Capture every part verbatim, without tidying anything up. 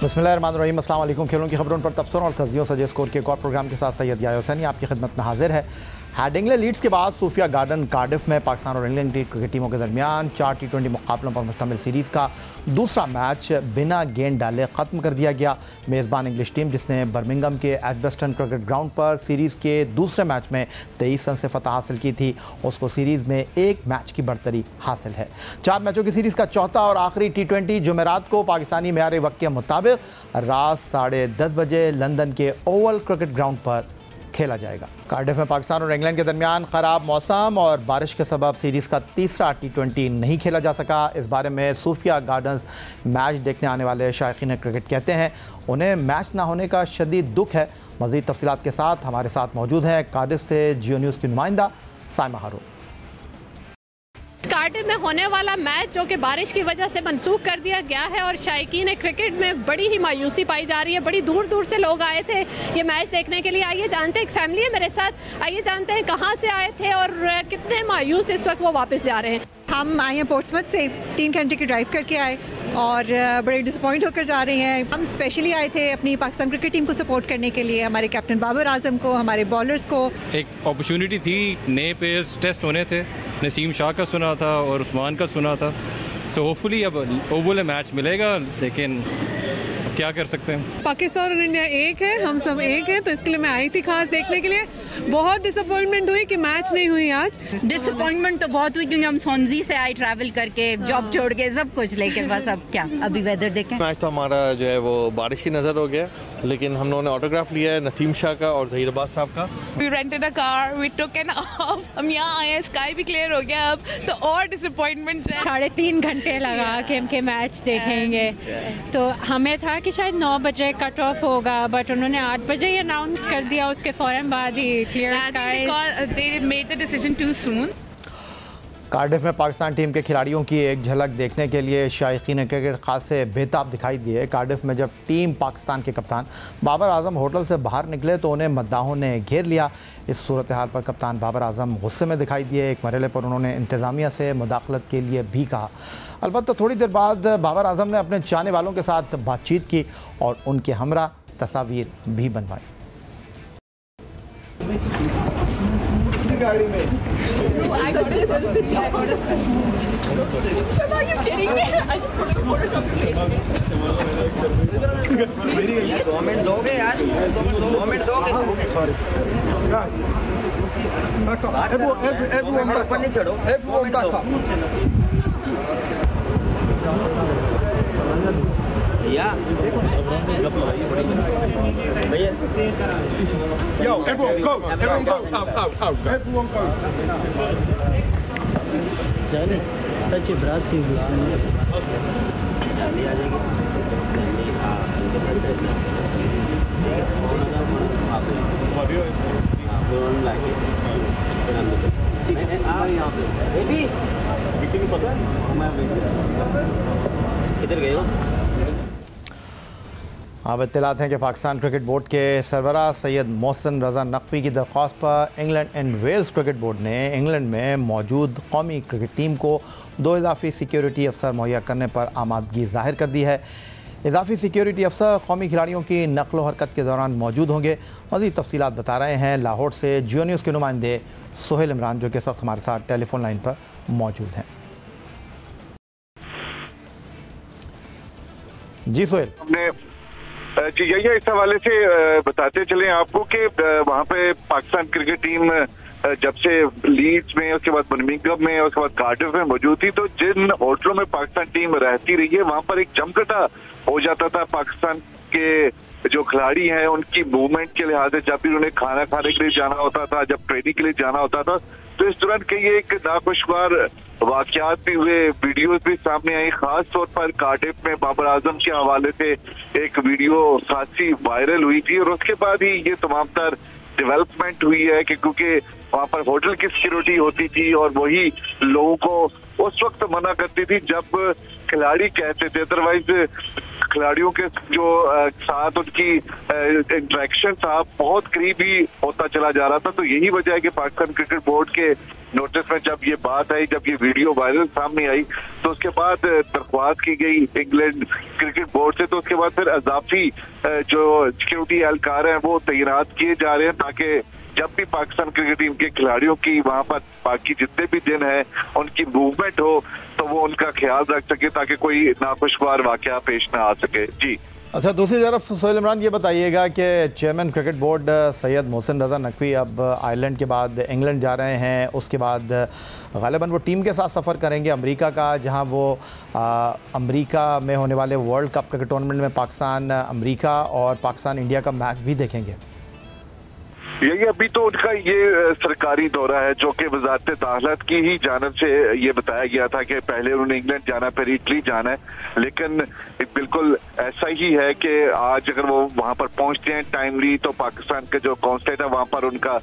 बिस्मिल्लाहिर्रहमानिर्रहीम, अस्सलाम वालेकुम। खेलों की खबरों पर तबसरों और तज्जियों सजे स्कोर के एक और प्रोग्राम के साथ सैयद याह्या हुसैनी आपकी खिदमत में हाजिर है। हेडिंग्ले लीड्स के बाद सूफिया गार्डन कार्डिफ में पाकिस्तान और इंग्लैंड की क्रिकेट टीमों के दरमियान चार टी ट्वेंटी मुकाबलों पर मुश्तमिल सीरीज़ का दूसरा मैच बिना गेंद डाले ख़त्म कर दिया गया। मेज़बान इंग्लिश टीम, जिसने बर्मिंघम के एजबस्टन क्रिकेट ग्राउंड पर सीरीज़ के दूसरे मैच में तेईस रन से फतह हासिल की थी, उसको सीरीज़ में एक मैच की बढ़तरी हासिल है। चार मैचों की सीरीज़ का चौथा और आखिरी टी ट्वेंटी जुमेरात को पाकिस्तानी मेयार वक्त के मुताबिक रात साढ़े दस बजे लंदन के ओवल क्रिकेट ग्राउंड पर खेला जाएगा। कार्डिफ में पाकिस्तान और इंग्लैंड के दरमियान ख़राब मौसम और बारिश के सबब सीरीज़ का तीसरा टी ट्वेंटी नहीं खेला जा सका। इस बारे में सूफिया गार्डन्स मैच देखने आने वाले शायकीन क्रिकेट कहते हैं उन्हें मैच ना होने का शदीद दुख है। मज़ीद तफसीलात के साथ हमारे साथ मौजूद हैं कार्डिफ से जियो न्यूज़ की नुमाइंदा साइमा हारून। कार्डिफ में होने वाला मैच जो कि बारिश की वजह से मनसूख कर दिया गया है और शायकीन क्रिकेट में बड़ी ही मायूसी पाई जा रही है। बड़ी दूर दूर से लोग आए थे ये मैच देखने के लिए। आइए जानते हैं, एक फैमिली है मेरे साथ, आइए जानते हैं कहाँ से आए थे और कितने मायूस इस वक्त वो वापस जा रहे हैं। हम आए हैं पोर्ट्समouth से, तीन घंटे की ड्राइव करके आए और बड़े डिसअपॉइंट होकर जा रहे हैं। हम स्पेशली आए थे अपनी पाकिस्तान क्रिकेट टीम को सपोर्ट करने के लिए, हमारे कैप्टन बाबर आजम को, हमारे बॉलर्स को। एक अपॉर्चुनिटी थी, नए प्लेयर्स टेस्ट होने थे, नसीम शाह का सुना था और उस्मान का सुना था, तो होपफुली अब ओवल मैच मिलेगा, लेकिन क्या कर सकते हैं। पाकिस्तान और इंडिया एक है, हम सब एक हैं, तो इसके लिए मैं आई थी खास देखने के लिए। बहुत डिसअपॉइंटमेंट हुई कि मैच नहीं हुई आज। डिसअपॉइंटमेंट तो बहुत हुई क्योंकि हम सोनजी से आए ट्रैवल करके, जॉब छोड़ के, सब कुछ लेके, बस अब क्या, अभी वेदर देखें। मैच तो हमारा जो है वो बारिश की नज़र हो गया, लेकिन हम लोगों ने ऑटोग्राफ लिया है नसीम शाह का और ज़हीर अब्बास साहब का। We rented a car, we took an off, हम यहाँ आए, स्काई भी क्लियर हो गया अब, तो और डिसअपॉइंटमेंट है। साढ़े तीन घंटे लगा के हम के मैच देखेंगे, तो हमें था कि शायद नौ बजे कट ऑफ होगा, बट उन्होंने आठ बजे ही अनाउंस कर दिया, उसके फ़ौरन बाद ही clear sky. They made the decision too soon. Cardiff में पाकिस्तान टीम के खिलाड़ियों की एक झलक देखने के लिए शायकीन क्रिकेट खास से बेताब दिखाई दिए। कार्डिफ में जब टीम पाकिस्तान के कप्तान बाबर आजम होटल से बाहर निकले तो उन्हें मद्दाहों ने घेर लिया। इस सूरत हाल पर कप्तान बाबर आजम गुस्से में दिखाई दिए। एक मरहले पर उन्होंने इंतज़ामिया से मुदाखलत के लिए भी कहा। अलबत्ता थोड़ी देर बाद बाबर आजम ने अपने चाहने वालों के साथ बातचीत की और उनके हमरा तस्वीर भी बनवाई। गाड़ी में गवर्नमेंट दोगे यार, गवर्नमेंट दोगे। ऊपर नहीं चढ़ो, भैया भैया Yo, everyone go, everyone go, out, out, out, everyone go. जाने सच ब्रास से जल्दी आ जाएगी, जल्दी हाँ फोन लाके इधर गए हो। अब इत्तलात हैं कि पाकिस्तान क्रिकेट बोर्ड के सरबराह सैयद मोहसिन रज़ा नकवी की दरख्वास्त पर England and Wales cricket board ने इंग्लैंड में मौजूद कौमी क्रिकेट टीम को दो इजाफी सिक्योरिटी अफसर मुहैया करने पर आमादगी ज़ाहिर कर दी है। इजाफी सिक्योरिटी अफसर कौमी खिलाड़ियों की नकल व हरकत के दौरान मौजूद होंगे। मज़ीद तफसीलात बता रहे हैं लाहौर से जियो न्यूज़ के नुमाइंदे सोहेल इमरान, जो कि इस वक्त हमारे साथ टेलीफोन लाइन पर मौजूद हैं। जी सोहेल जी, यही इस हवाले से बताते चलें आपको कि वहाँ पे पाकिस्तान क्रिकेट टीम जब से लीड्स में, उसके बाद बर्मिंघम में, उसके बाद कार्डिफ में मौजूद थी, तो जिन होटलों में पाकिस्तान टीम रहती रही है वहाँ पर एक जमघटा हो जाता था पाकिस्तान के जो खिलाड़ी हैं उनकी मूवमेंट के लिहाज से। जब भी उन्हें खाना खाने के लिए जाना होता था, जब ट्रेनिंग के लिए जाना होता था, तो इस दौरान कई एक नाखुशगवार वाकयात भी हुए, वीडियोस भी सामने आई। खास तौर पर कार्डिफ में बाबर आजम के हवाले से एक वीडियो खासी वायरल हुई थी और उसके बाद ही ये तमाम तर डेवलपमेंट हुई है कि क्योंकि वहाँ पर होटल की सिक्योरिटी होती थी और वही लोगों को उस वक्त मना करती थी जब खिलाड़ी कहते थे, अदरवाइज खिलाड़ियों के जो साथ उनकी इंटरेक्शन था बहुत करीबी होता चला जा रहा था। तो यही वजह है कि पाकिस्तान क्रिकेट बोर्ड के नोटिस में जब ये बात आई, जब ये वीडियो वायरल सामने आई, तो उसके बाद दरख्वास्त की गई इंग्लैंड क्रिकेट बोर्ड से, तो उसके बाद फिर अजाफी जो सिक्योरिटी एहलकार हैं वो तैनात किए जा रहे हैं ताकि जब भी पाकिस्तान क्रिकेट टीम के खिलाड़ियों की वहां पर बाकी जितने भी दिन है उनकी मूवमेंट हो तो वो उनका ख्याल रख सके ताकि कोई नाखुशगवार वाकया पेश ना आ सके। जी अच्छा, दूसरी तरफ सोहेल इमरान ये बताइएगा कि chairman cricket board Syed Mohsin Raza Naqvi अब आयरलैंड के बाद इंग्लैंड जा रहे हैं, उसके बाद ग़ालिबन वो टीम के साथ सफ़र करेंगे अमेरिका का, जहां वो आ, अमेरिका में होने वाले वर्ल्ड कप क्रिकेट टूर्नामेंट में पाकिस्तान अमेरिका और पाकिस्तान इंडिया का मैच भी देखेंगे। यही अभी तो उनका ये सरकारी दौरा है जो कि वजारत दाखिला की ही जानब से ये बताया गया था कि पहले उन्होंने इंग्लैंड जाना फिर इटली जाना है, लेकिन बिल्कुल ऐसा ही है कि आज अगर वो वहां पर पहुंचते हैं टाइमली तो पाकिस्तान के जो कॉन्सुलेट है वहां पर उनका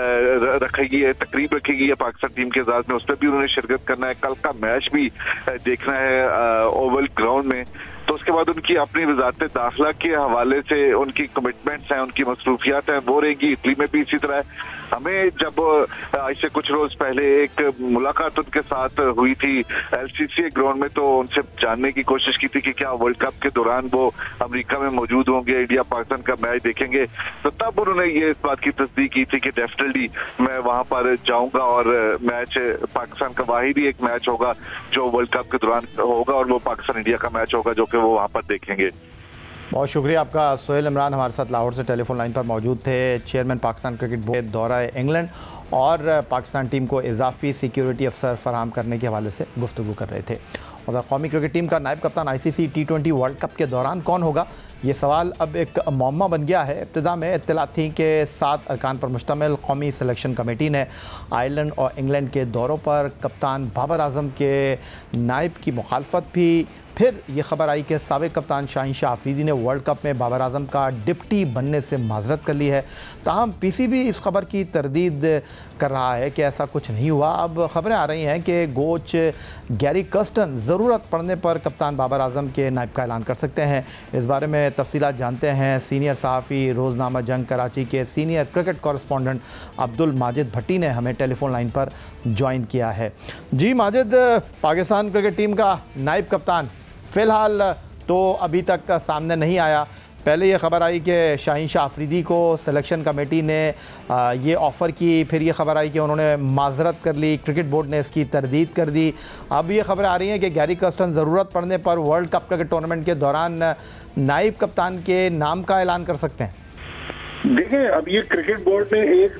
रखेगी है तकरीब रखेगी है पाकिस्तान टीम के साथ में, उस पर भी उन्होंने शिरकत करना है, कल का मैच भी देखना है ओवल ग्राउंड में। तो उसके बाद उनकी अपनी वजारत दाखिला के हवाले से उनकी कमिटमेंट्स हैं, उनकी मसरूफियात हैं, वो रहेंगी। इटली में भी इसी तरह है। हमें जब आज से कुछ रोज पहले एक मुलाकात उनके साथ हुई थी एलसीसी ग्राउंड में, तो उनसे जानने की कोशिश की थी कि क्या वर्ल्ड कप के दौरान वो अमेरिका में मौजूद होंगे, इंडिया पाकिस्तान का मैच देखेंगे, तो तब उन्होंने ये इस बात की तस्दीक की थी कि डेफिनेटली मैं वहां पर जाऊंगा और मैच पाकिस्तान का वाहिद ही एक मैच होगा जो वर्ल्ड कप के दौरान होगा और वो पाकिस्तान इंडिया का मैच होगा जो कि वो वहां पर देखेंगे। बहुत शुक्रिया आपका। सोहेल इमरान हमारे साथ लाहौर से टेलीफोन लाइन पर मौजूद थे। चेयरमैन पाकिस्तान क्रिकेट बोर्ड दौरा इंग्लैंड और पाकिस्तान टीम को इजाफी सिक्योरिटी अफसर फराहम करने के हवाले से गुफ्तगू कर रहे थे। और कौमी क्रिकेट टीम का नायब कप्तान ICC T twenty world cup के दौरान कौन होगा, ये सवाल अब एक मौमा बन गया है। इब्तिदा में इत्तला थी कि सात अरकान पर मुश्तमिल कौमी सिलेक्शन कमेटी ने आयरलैंड और इंग्लैंड के दौरों पर कप्तान बाबर आजम के नायब की मुखालफत भी। फिर ये खबर आई कि साबिक कप्तान शाहीन शाह अफरीदी ने वर्ल्ड कप में बाबर आजम का डिप्टी बनने से माजरत कर ली है। ताहम पीसीबी इस खबर की तरदीद कर रहा है कि ऐसा कुछ नहीं हुआ। अब खबरें आ रही हैं कि कोच गैरी कर्स्टन ज़रूरत पड़ने पर कप्तान बाबर आजम के नायब का ऐलान कर सकते हैं। इस बारे में तफसीलात जानते हैं सीनियर सहाफ़ी रोज़नामा जंग कराची के senior cricket correspondent Abdul Majid Bhatti ने हमें टेलीफोन लाइन पर ज्वाइन किया है। जी माजिद, पाकिस्तान क्रिकेट टीम का नायब कप्तान फ़िलहाल तो अभी तक सामने नहीं आया। पहले ये खबर आई कि शाहीन शाह अफरीदी को सिलेक्शन कमेटी ने ये ऑफ़र की, फिर ये खबर आई कि उन्होंने माजरत कर ली, क्रिकेट बोर्ड ने इसकी तरदीद कर दी। अब ये खबरें आ रही हैं कि गैरी कर्स्टन ज़रूरत पड़ने पर वर्ल्ड कप क्रिकेट टूर्नामेंट के दौरान नायब कप्तान के नाम का ऐलान कर सकते हैं। देखिए, अब ये क्रिकेट बोर्ड ने एक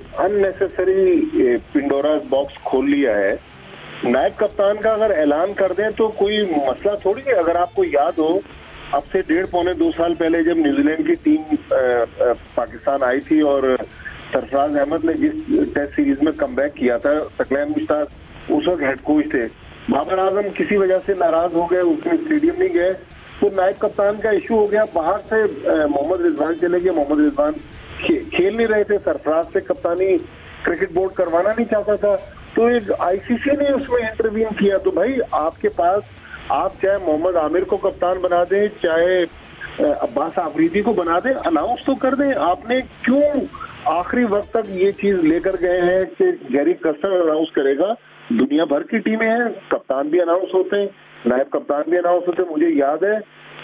अननेसेसरी पिंडोरा बॉक्स खोल लिया है। नायब कप्तान का अगर ऐलान कर दें तो कोई मसला थोड़ी है। अगर आपको याद हो, अब से डेढ़ पौने दो साल पहले जब न्यूजीलैंड की टीम आ, आ, पाकिस्तान आई थी और सरफराज अहमद ने जिस टेस्ट सीरीज में कमबैक किया था, सकलैन मुश्ताक उस वक्त हेड कोच थे। बाबर आजम किसी वजह से नाराज हो गए, उसके स्टेडियम नहीं गए, तो नायब कप्तान का इशू हो गया। बाहर से मोहम्मद रिजवान चले गए। मोहम्मद रिजवान खे, खेल नहीं रहे थे, सरफराज से कप्तानी क्रिकेट बोर्ड करवाना नहीं चाहता था, तो एक आईसीसी ने उसमें इंटरवीन किया। तो भाई आपके पास, आप चाहे मोहम्मद आमिर को कप्तान बना दें, चाहे अब्बास आफरीदी को बना दें, अनाउंस तो कर दें। आपने क्यों आखिरी वक्त तक ये चीज लेकर गए हैं कि गैरी कर्स्टन अनाउंस करेगा? दुनिया भर की टीमें हैं, कप्तान भी अनाउंस होते हैं, नायब कप्तान भी अनाउंस होते हैं। मुझे याद है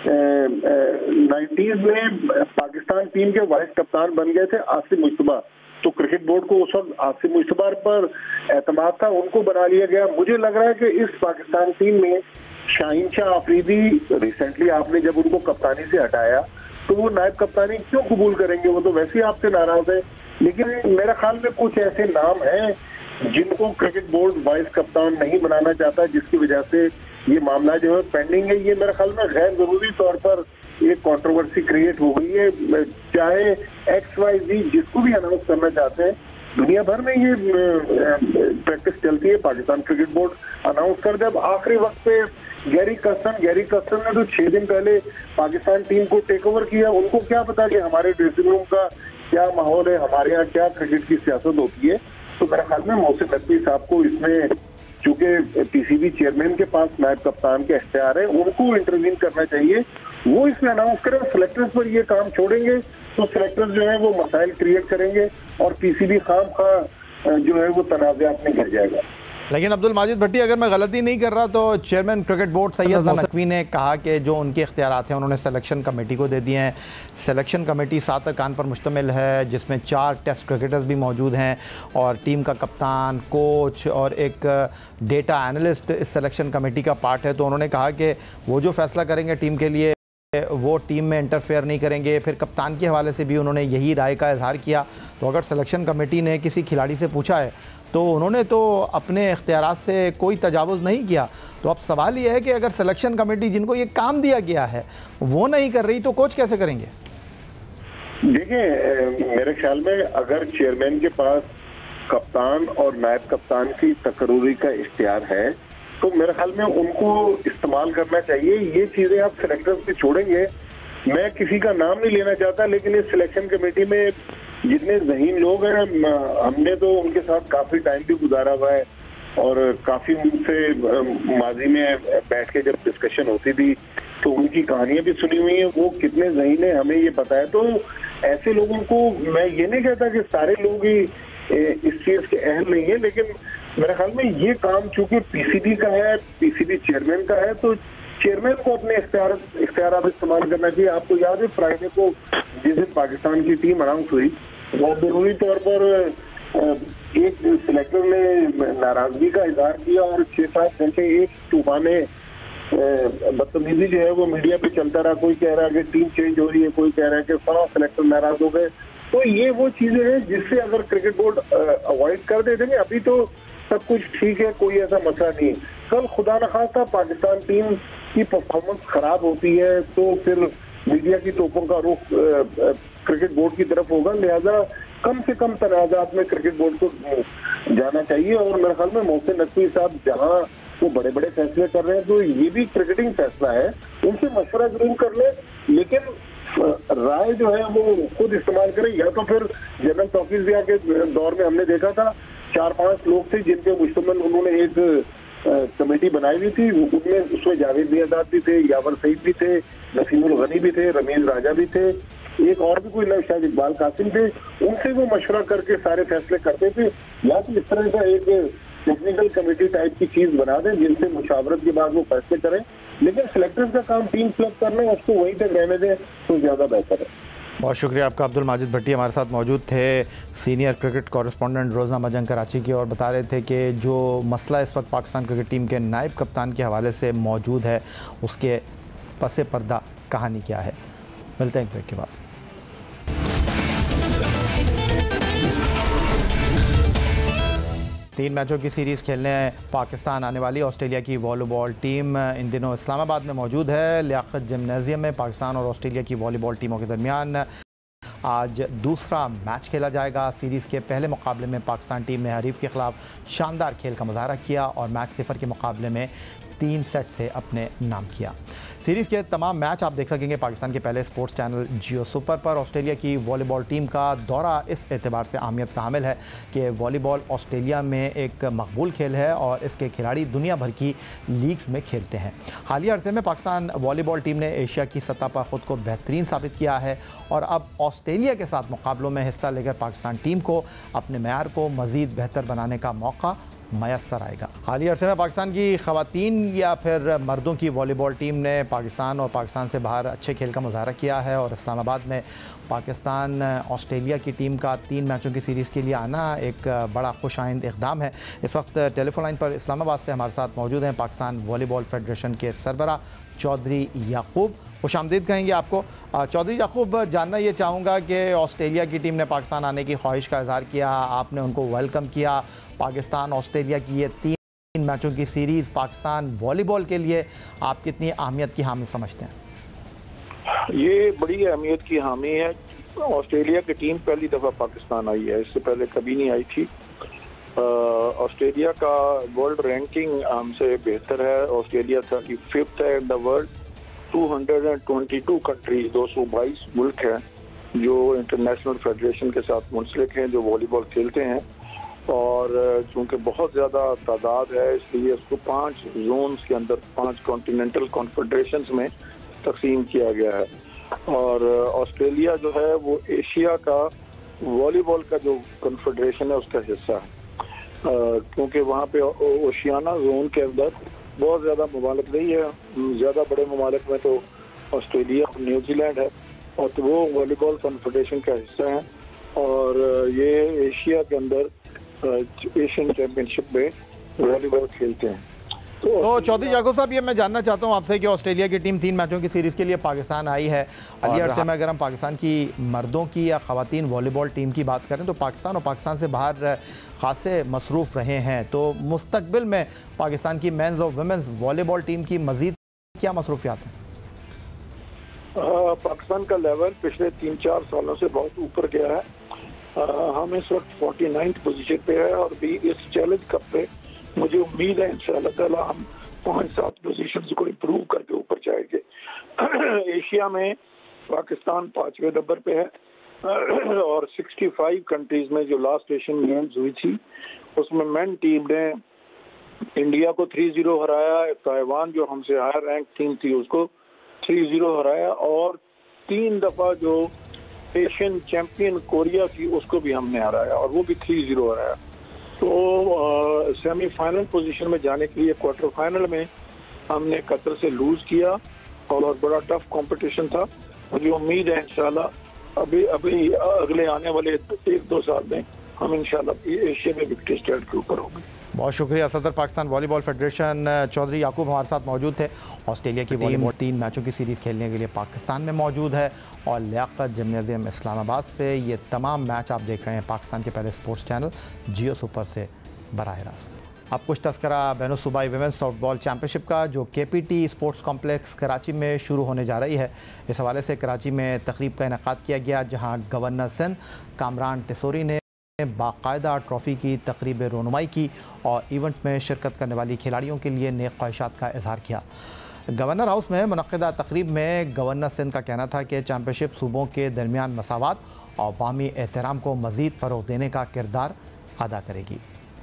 नाइन्टीज में पाकिस्तान टीम के वाइस कप्तान बन गए थे आसिम मुश्तबा, तो क्रिकेट बोर्ड को उस वक्त आसिम मुश्तबा पर एतमाद था, उनको बना लिया गया। मुझे लग रहा है कि इस पाकिस्तान टीम में शाहीन शाह अफरीदी रिसेंटली आपने जब उनको कप्तानी से हटाया तो वो नायब कप्तानी क्यों कबूल करेंगे? वो तो वैसे ही आपसे नाराज है। लेकिन मेरे ख्याल में कुछ ऐसे नाम हैं जिनको क्रिकेट बोर्ड वाइस कप्तान नहीं बनाना चाहता, जिसकी वजह से ये मामला जो है पेंडिंग है। ये मेरे ख्याल में गैर जरूरी तौर पर एक कंट्रोवर्सी क्रिएट हो गई है। चाहे एक्स वाई जी जिसको भी अनाउंस करना चाहते हैं, दुनिया भर में ये प्रैक्टिस चलती है, पाकिस्तान क्रिकेट बोर्ड अनाउंस कर दे। अब आखिरी वक्त पे गैरी कर्स्टन गैरी कर्स्टन ने तो छह दिन पहले पाकिस्तान टीम को टेक ओवर किया। उनको क्या पता कि हमारे ड्रेसिंग रूम का क्या माहौल है, हमारे यहाँ क्या क्रिकेट की सियासत होती है। तो मेरे ख्याल में मोहसिन नकवी साहब को इसमें, चूंकि पीसीबी चेयरमैन के पास नायब कप्तान के इख्तियार है, उनको इंटरवीन करना चाहिए। वो इसमें अनाउंस करें, सिलेक्टर्स पर ये काम छोड़ेंगे तो सिलेक्टर्स जो है वो मसाइल क्रिएट करेंगे और पीसीबी खाम खा जो है वो तनाज़ात में गिर जाएगा। लेकिन अब्दुल माजिद भट्टी, अगर मैं गलती नहीं कर रहा तो chairman cricket board Syed Naqvi ने कहा कि जो उनके इख्तियारात हैं उन्होंने सिलेक्शन कमेटी को दे दिए हैं। सिलेक्शन कमेटी सात अरकान पर मुश्तमिल है, जिसमें चार टेस्ट क्रिकेटर्स भी मौजूद हैं और टीम का कप्तान, कोच और एक डेटा एनालिस्ट इस सिलेक्शन कमेटी का पार्ट है। तो उन्होंने कहा कि वो जो फैसला करेंगे टीम के लिए वो टीम में इंटरफेयर नहीं करेंगे। फिर कप्तान के हवाले से भी उन्होंने यही राय का इजहार किया। तो अगर सिलेक्शन कमेटी ने किसी खिलाड़ी से पूछा है तो उन्होंने तो अपने इख्तियारात से कोई तजावुज़ नहीं किया। तो अब सवाल ये है कि अगर सिलेक्शन कमेटी जिनको ये काम दिया गया है वो नहीं कर रही तो कोच कैसे करेंगे? देखिए, मेरे ख्याल में अगर चेयरमैन के पास कप्तान और नायब कप्तान की तकर्री का इख्तियार है तो मेरे ख्याल में उनको इस्तेमाल करना चाहिए। ये चीजें आप सिलेक्टर्स पे छोड़ेंगे। मैं किसी का नाम नहीं लेना चाहता, लेकिन इस सिलेक्शन कमेटी में जितने ज़हीन लोग हैं, हमने तो उनके साथ काफी टाइम भी गुजारा हुआ है और काफी उनसे माजी में बैठ के जब डिस्कशन होती थी तो उनकी कहानियां भी सुनी हुई हैं। वो कितने ज़हीन है हमें ये पता है। तो ऐसे लोगों को, मैं ये नहीं कहता कि सारे लोग ही इस चीज के अहल नहीं है, लेकिन मेरे ख्याल में ये काम चूंकि पीसीबी का है, पीसीबी चेयरमैन का है, तो चेयरमैन को अपने इख्तियार इख्तियार इस्तेमाल करना चाहिए। आपको याद है फ्राइडे को जिस दिन पाकिस्तान की टीम अनाउंस हुई, बहुत जरूरी तौर पर एक सिलेक्टर ने नाराजगी का इजहार किया और छह सात घंटे एक तूफाने बदतमीजी जो है वो मीडिया पे चलता रहा। कोई कह रहा है कि टीम चेंज हो रही है, कोई कह रहा है कि फला सिलेक्टर नाराज हो गए। तो ये वो चीजें हैं जिससे अगर क्रिकेट बोर्ड अवॉइड कर देते हैं, अभी तो सब कुछ ठीक है, कोई ऐसा मसला नहीं। कल खुदा न खास्ता पाकिस्तान टीम की परफॉर्मेंस खराब होती है तो फिर मीडिया की तोपों का रुख क्रिकेट बोर्ड की तरफ होगा। लिहाजा कम से कम तनाजात में क्रिकेट बोर्ड को जाना चाहिए। और मेरे ख्याल में मोहसिन नकवी साहब जहाँ वो बड़े बड़े फैसले कर रहे हैं तो ये भी क्रिकेटिंग फैसला है, उनसे मशवरा जरूर कर ले, लेकिन राय जो है वो खुद इस्तेमाल करें। या तो फिर जनरल तौकीफिया के दौर में हमने देखा था चार पांच लोग थे जिनके मुश्तमिल उन्होंने एक कमेटी बनाई हुई थी, उनमें उसमें जावेद मियादाद भी थे, यावर सईद भी थे, नसीमुल गनी भी थे, रमीज राजा भी थे, एक और भी कोई ना शायद इकबाल कासिम थे। उनसे वो मशवरा करके सारे फैसले करते थे। या तो इस तरह का एक टेक्निकल कमेटी टाइप की चीज बना दें जिनसे मुशावरत के बाद वो फैसले करें, लेकिन सिलेक्टर्स का काम टीम सेलेक्ट करना है, उसको वहीं तक रहने दें तो ज्यादा बेहतर है। बहुत शुक्रिया आपका। अब्दुल माजिद भट्टी हमारे साथ मौजूद थे, सीनियर क्रिकेट कॉरेस्पॉन्डेंट रोज़नामा जंग कराची के, और बता रहे थे कि जो मसला इस वक्त पाकिस्तान क्रिकेट टीम के नायब कप्तान के हवाले से मौजूद है उसके पसे पर्दा कहानी क्या है। मिलते हैं एक ब्रेक के बाद। तीन मैचों की सीरीज़ खेलने पाकिस्तान आने वाली ऑस्ट्रेलिया की वॉलीबॉल टीम इन दिनों इस्लामाबाद में मौजूद है। लियाकत जिम्नेजियम में पाकिस्तान और ऑस्ट्रेलिया की वॉलीबॉल टीमों के दरमियान आज दूसरा मैच खेला जाएगा। सीरीज़ के पहले मुकाबले में पाकिस्तान टीम ने हरीफ के ख़िलाफ़ शानदार खेल का मुजाहरा किया और मैच सिफर के मुकाबले में तीन सेट से अपने नाम किया। सीरीज़ के तमाम मैच आप देख सकेंगे पाकिस्तान के पहले स्पोर्ट्स चैनल जियो सुपर पर। ऑस्ट्रेलिया की वॉलीबॉल टीम का दौरा इस एतबार से अहमियत का हामिल है कि वॉलीबॉल ऑस्ट्रेलिया में एक मकबूल खेल है और इसके खिलाड़ी दुनिया भर की लीग्स में खेलते हैं। हालिया अरसे में पाकिस्तान वॉलीबॉल टीम ने एशिया की सतह पर ख़ुद को बेहतरीन साबित किया है और अब ऑस्ट्रेलिया के साथ मुकाबलों में हिस्सा लेकर पाकिस्तान टीम को अपने मेयार को मज़ीद बेहतर बनाने का मौका मैसर आएगा। हालिया अरसे में पाकिस्तान की ख़वातीन या फिर मर्दों की वॉलीबॉल टीम ने पाकिस्तान और पाकिस्तान से बाहर अच्छे खेल का मुजाहरा किया है और इस्लामाबाद में पाकिस्तान ऑस्ट्रेलिया की टीम का तीन मैचों की सीरीज़ के लिए आना एक बड़ा खुश आइंद इक़दाम है। इस वक्त टेलीफोन लाइन पर इस्लामाबाद से हमारे साथ मौजूद हैं पाकिस्तान वॉलीबॉल फेडरेशन के सरबराह चौधरी याकूब। खुश आमदीद कहेंगे आपको। चौधरी याकूब, जानना ये चाहूँगा कि ऑस्ट्रेलिया की टीम ने पाकिस्तान आने की ख्वाहिश का इज़हार किया, आपने उनको वेलकम किया। पाकिस्तान ऑस्ट्रेलिया की ये तीन मैचों की सीरीज़ पाकिस्तान वॉलीबॉल के लिए आप कितनी अहमियत की हामी समझते हैं? ये बड़ी अहमियत की हामी है। ऑस्ट्रेलिया की टीम पहली दफ़ा पाकिस्तान आई है, इससे पहले कभी नहीं आई थी। ऑस्ट्रेलिया का वर्ल्ड रैंकिंग हमसे बेहतर है। ऑस्ट्रेलिया थर्टी फिफ्थ है इन द वर्ल्ड। दो सौ बाईस कंट्रीज, दो सौ बाईस मुल्क हैं जो इंटरनेशनल फेडरेशन के साथ मुंसलिक हैं, जो वॉलीबॉल खेलते हैं। और चूँकि बहुत ज़्यादा तादाद है इसलिए उसको पांच जोन्स के अंदर, पांच कॉन्टिनेंटल कॉन्फेडरेशंस में तकसीम किया गया है। और ऑस्ट्रेलिया जो है वो एशिया का वॉलीबॉल का जो कॉन्फेडरेशन है उसका हिस्सा है। क्योंकि वहाँ पे ओशियाना जोन के अंदर बहुत ज़्यादा ममालिक नहीं है। ज़्यादा बड़े ममालिक में तो ऑस्ट्रेलिया और न्यूजीलैंड है, और तो वो वॉलीबॉल कॉन्फेडरेशन का हिस्सा है, और ये एशिया के अंदर एशियन चैम्पियनशिप में वॉलीबॉल खेलते हैं। तो चौधरी याकूब साहब, ये मैं जानना चाहता हूँ आपसे कि ऑस्ट्रेलिया की टीम तीन मैचों की सीरीज़ के लिए पाकिस्तान आई है। अली अरसे में अगर हम पाकिस्तान की मर्दों की या ख़वातीन वॉलीबॉल टीम की बात करें तो पाकिस्तान और पाकिस्तान से बाहर खासे मसरूफ़ रहे हैं, तो मुस्तकबिल में पाकिस्तान की मेंस और वुमेंस वॉलीबॉल टीम की मज़ीद क्या मसरूफियात हैं? पाकिस्तान का लेवल पिछले तीन चार सालों से बहुत ऊपर गया है। आ, हम इस वक्त फोर्टी नाइन्थ पोजीशन पे है, और भी इस चैलेंज कप पे मुझे उम्मीद है इंशाअल्लाह ताला हम पाँच सात पोजीशंस को इम्प्रूव करके ऊपर जाएंगे। एशिया में पाकिस्तान पाँचवें नंबर पे है, और पैंसठ कंट्रीज में जो लास्ट एशियन गेम्स हुई थी उसमें मेन टीम ने इंडिया को थ्री जीरो हराया, ताइवान जो हमसे हायर रैंक टीम थी उसको थ्री जीरो हराया, और तीन दफ़ा जो एशियन चैंपियन कोरिया थी उसको भी हमने हराया, और वो भी थ्री जीरो हराया। तो सेमीफाइनल पोजीशन में जाने के लिए क्वार्टर फाइनल में हमने कतर से लूज किया, और बड़ा टफ कंपटीशन था। मुझे उम्मीद है इंशाल्लाह अभी अभी अगले आने वाले एक दो साल में हम इंशाल्लाह एशिया में विक्ट्री स्टैंड के ऊपर होंगे। बहुत शुक्रिया। सदर पाकिस्तान वॉलीबॉल फेडरेशन चौधरी याकूब हमारे साथ मौजूद थे। ऑस्ट्रेलिया की वॉलीबॉल तीन मैचों की सीरीज़ खेलने के लिए पाकिस्तान में मौजूद है, और लियाकत जिम्नाजियम इस्लामाबाद से ये तमाम मैच आप देख रहे हैं पाकिस्तान के पहले स्पोर्ट्स चैनल जियो सुपर से बराह रास्त। अब कुछ तस्करा बैनुल सूबाई विमेंस सॉफ्टबॉल चैम्पियनशिप का जो K P T sports complex Karachi में शुरू होने जा रही है, इस हवाले से कराची में तकरीब का इनेकाद किया गया, जहाँ गवर्नर सिंध कामरान टिसोरी ने बाकायदा ट्रॉफ़ी की तकरीब रोनुमाई की और इवेंट में शिरकत करने वाली खिलाड़ियों के लिए नेक ख्वाहिशात का इजहार किया। गवर्नर हाउस में मुनक़्क़िदा तकरीब में गवर्नर सिंध का कहना था कि चैम्पियनशिप सूबों के दरमियान मसावत और बाहमी एहतराम को मज़ीद फ़रोग़ देने का किरदार अदा करेगी।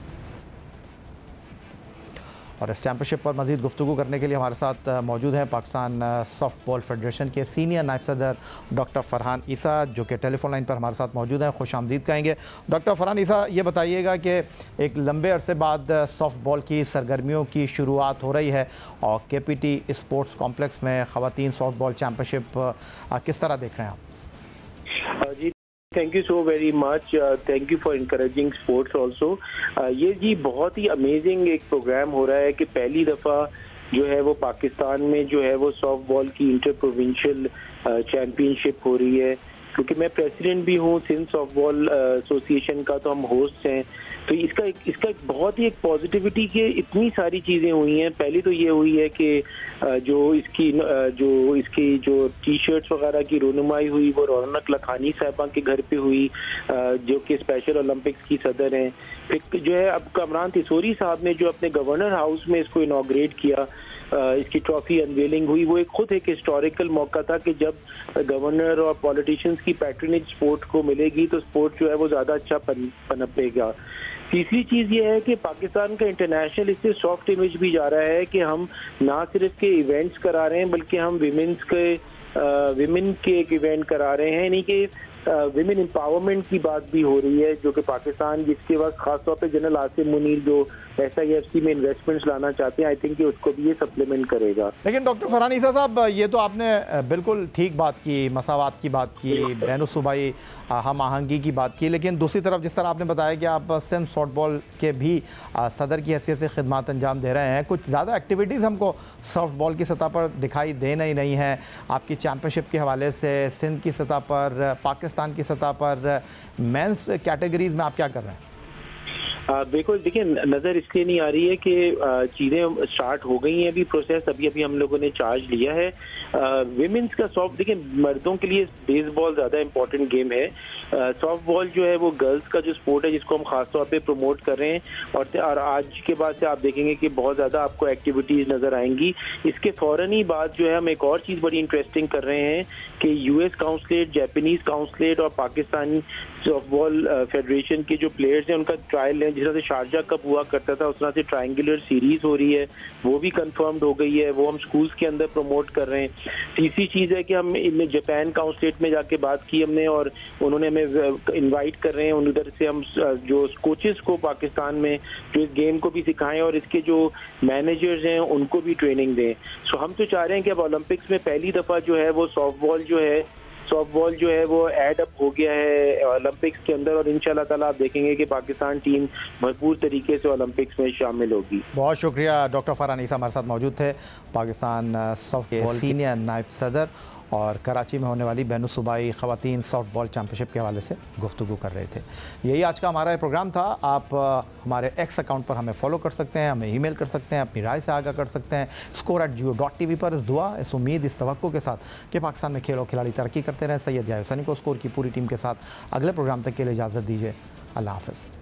और इस चैम्पियनशिप पर मज़ीद गुफ्तगू करने के लिए हमारे साथ मौजूद हैं पाकिस्तान सॉफ्टबॉल फेडरेशन के सीनियर नायब सदर डॉक्टर फरहान ईसा, जो कि टेलीफोन लाइन पर हमारे साथ मौजूद हैं। खुश आमदीद कहेंगे। डॉक्टर फरहान ईसा, ये बताइएगा कि एक लंबे अरसे बाद सॉफ्टबॉल की सरगर्मियों की शुरुआत हो रही है, और के पी टी स्पोर्ट्स कॉम्प्लेक्स में ख़वातीन सॉफ्टबॉल चैम्पियनशिप किस तरह देख रहे हैं आप? जी, thank you so very much, thank you for encouraging sports also. ये जी बहुत ही अमेजिंग एक प्रोग्राम हो रहा है कि पहली दफ़ा जो है वो पाकिस्तान में जो है वो सॉफ्ट बॉल की इंटर प्रोविंशियल चैम्पियनशिप हो रही है। क्योंकि मैं प्रेसिडेंट भी हूँ सिंध सॉफ्ट बॉल एसोसिएशन का, तो हम होस्ट हैं, तो इसका एक इसका एक बहुत ही एक पॉजिटिविटी के इतनी सारी चीज़ें हुई हैं। पहली तो ये हुई है कि जो इसकी जो इसकी जो टी शर्ट्स वगैरह की रोनुमाई हुई वो रौनक लखानी साहबा के घर पे हुई, जो कि स्पेशल ओलंपिक्स की सदर हैं। फिर जो है अब कामरान तिसोरी साहब ने जो अपने गवर्नर हाउस में इसको इनॉग्रेट किया, इसकी ट्रॉफी अनवेलिंग हुई, वो एक खुद एक हिस्टोरिकल मौका था कि जब गवर्नर और पॉलिटिशियंस की पैट्रनेज स्पोर्ट को मिलेगी तो स्पोर्ट जो है वो ज़्यादा अच्छा पन, पनपेगा। तीसरी चीज़ ये है कि पाकिस्तान का इंटरनेशनल इससे सॉफ्ट इमेज भी जा रहा है कि हम ना सिर्फ के इवेंट्स करा रहे हैं बल्कि हम विमेंस के विमेन के एक इवेंट करा रहे हैं, यानी कि विमेन एम्पावरमेंट की बात भी हो रही है, जो कि पाकिस्तान जिसके पास खासतौर पे जनरल आसिम मुनीर जो एस आई एफ सी में इन्वेस्टमेंट्स लाना चाहते हैं, आई थिंक कि उसको भी ये सप्लीमेंट करेगा। लेकिन डॉक्टर फरहान ईसा साहब, ये तो आपने बिल्कुल ठीक बात की, मसावात की बात की, बैनुल सूबाई हम आहंगी की बात की, लेकिन दूसरी तरफ जिस तरह आपने बताया कि आप सिंध सॉफ्टबॉल के भी सदर की हैसियत से खिदमत अंजाम दे रहे हैं, कुछ ज़्यादा एक्टिविटीज़ हमको सॉफ्टबॉल की सतह पर दिखाई दे नहीं नहीं है। आपकी चैम्पियनशिप के हवाले से सिंध की सतह पर, पाकिस्तान की सतह पर मेंस कैटेगरीज में आप क्या कर रहे हैं? बिल्कुल, देखिए नज़र इसलिए नहीं आ रही है कि चीज़ें स्टार्ट हो गई हैं, अभी प्रोसेस अभी अभी हम लोगों ने चार्ज लिया है। विमेंस का सॉफ्ट, देखिए मर्दों के लिए बेसबॉल ज़्यादा इंपॉर्टेंट गेम है, सॉफ्ट बॉल जो है वो गर्ल्स का जो स्पोर्ट है जिसको हम खासतौर पे प्रमोट कर रहे हैं, और, और आज के बाद से आप देखेंगे कि बहुत ज़्यादा आपको एक्टिविटीज़ नज़र आएंगी। इसके फ़ौरन ही बाद जो है हम एक और चीज़ बड़ी इंटरेस्टिंग कर रहे हैं कि यूएस काउंसलेट, जापानीज़ काउंसलेट और पाकिस्तानी सॉफ्ट बॉल फेडरेशन के जो प्लेयर्स हैं उनका ट्रायल है जिस तरह से शारजा कप हुआ करता था उस तरह से ट्रायंगुलर सीरीज हो रही है, वो भी कंफर्म्ड हो गई है, वो हम स्कूल्स के अंदर प्रमोट कर रहे हैं। तीसरी चीज़ है कि हम इनमें जापान काउंसिलेट में जाके बात की हमने और उन्होंने हमें इनवाइट कर रहे हैं उधर से हम जो कोचेस को पाकिस्तान में जो इस गेम को भी सिखाएं और इसके जो मैनेजर्स हैं उनको भी ट्रेनिंग दें। सो हम तो चाह रहे हैं कि अब ओलंपिक्स में पहली दफ़ा जो है वो सॉफ्ट बॉल जो है सॉफ्ट बॉल जो है वो एड अप हो गया है ओलंपिक्स के अंदर और इंशाल्लाह ताला आप देखेंगे कि पाकिस्तान टीम भरपूर तरीके से ओलंपिक्स में शामिल होगी। बहुत शुक्रिया। डॉक्टर फरहान ईसा हमारे साथ मौजूद थे, पाकिस्तान सॉफ्ट बॉल सीनियर नायब सदर, और कराची में होने वाली बैनुल सूबाई ख़वातीन सॉफ्ट बॉल चैम्पियनशिप के हवाले से गुफ्तगू कर रहे थे। यही आज का हमारा प्रोग्राम था। आप हमारे एक्स अकाउंट पर हमें फॉलो कर सकते हैं, हमें ईमेल कर सकते हैं, अपनी राय से आगाह कर सकते हैं score at Geo dot T V पर। इस दुआ, इस उम्मीद, इस तवक्को के साथ कि पाकिस्तान में खेल और खिलाड़ी तरक्की करते रहें। सैयद याहिया हुसैनी को स्कोर की पूरी टीम के साथ अगले प्रोग्राम तक के लिए इजाज़त दीजिए। अल्लाह हाफ़िज़।